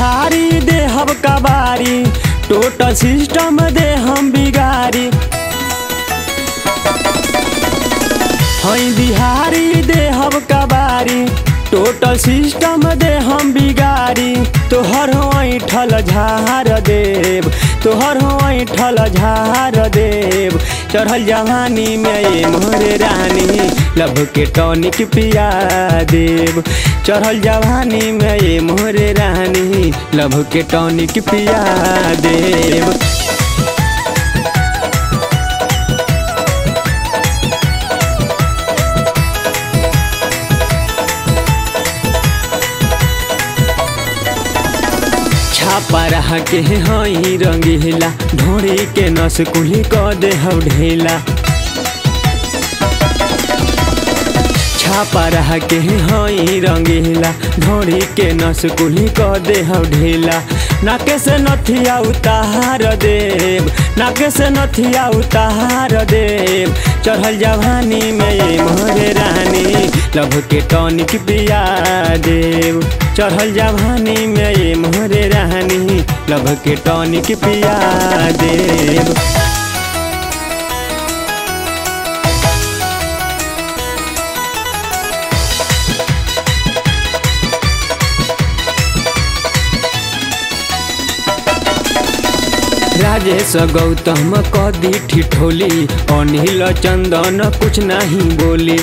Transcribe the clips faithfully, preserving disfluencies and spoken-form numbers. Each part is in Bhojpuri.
बिहारी दे हम कबारी, टोटल सिस्टम दे हम बिगारी। हई बिहारी दे हम कबारी, टोटल सिस्टम दे हम बिगारी। तोहर ऐठल झार देव, तोहर ऐठल झार देव। चढ़ल जवानी में ये मोरे रानी, लब के टॉनिक पिया देव। चढ़ल जवानी में ये मोरे रानी, लब के टॉनिक पिया देव। छापा रहा के हई रंगीला, ढोड़ी के नस कुली क दे हव ढेला। छापा रहा के हई रंगीला, ढोड़ी के नस कुली क दे हव ढेला। नाके से नथिया उतार देव, नाके से नथिया उतार देव। चढ़ल जवानी में ये मोरे रानी, लब के टॉनिक पिया देव। चढ़ल जवानी में ये मोरे रानी, लब के टॉनिक पिया देव। राजेश गौतम कदी ठिठोली, अनिल चंदन कुछ नहीं बोली।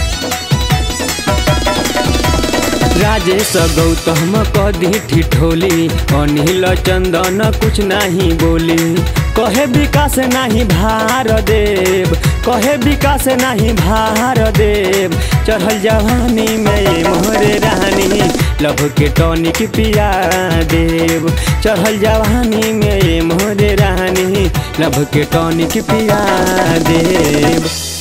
राजेश गौतम कदी ठिठोली, अनिल चंदन कुछ नहीं बोली। कहे विकास नहीं भार देव, कहे विकास नहीं भार देव। चढ़ल जवानी में ये मोरे रानी, लब के टॉनिक पिया देव। चढ़ल जवानी में ये मोरे रानी, लब के टॉनिक पिया देव।